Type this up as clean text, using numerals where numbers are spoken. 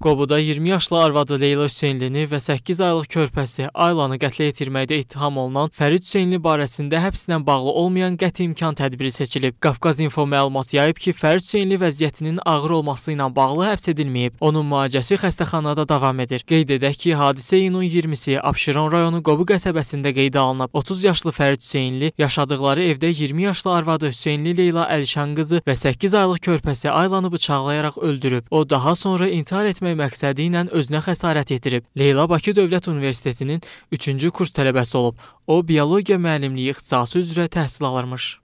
Qobuda 20 yaşlı arvadı Leyla Hüseynlini və 8 aylıq körpəsi Aylanı qətlə yetirməkdə ittiham olunan Fərid Hüseynli barəsində həbslə bağlı olmayan qəti imkan tədbiri seçilib. Qafqaz İnfo məlumat yayıb ki, Fərid Hüseynli vəziyyətinin ağır olması ilə bağlı həbs edilməyib. Onun müalicəsi xəstəxanada davam edir. Qeyd edək ki, hadisə iyunun 20-si Abşeron rayonu Qobu qəsəbəsində qeydə alınıb. 30 yaşlı Fərid Hüseynli yaşadıkları evdə 20 yaşlı arvadı Hüseynli Leyla Əlişan qızı və 8 aylıq körpəsi Aylanı bıçaqlayaraq öldürüb. O daha sonra intihar etmək məqsədi ilə özünə xəsarət yetirib. Leyla Bakı Dövlət Universitetinin 3-cü kurs tələbəsi olub. O, biologiya müəllimliyi ixtisası üzrə təhsil alırmış.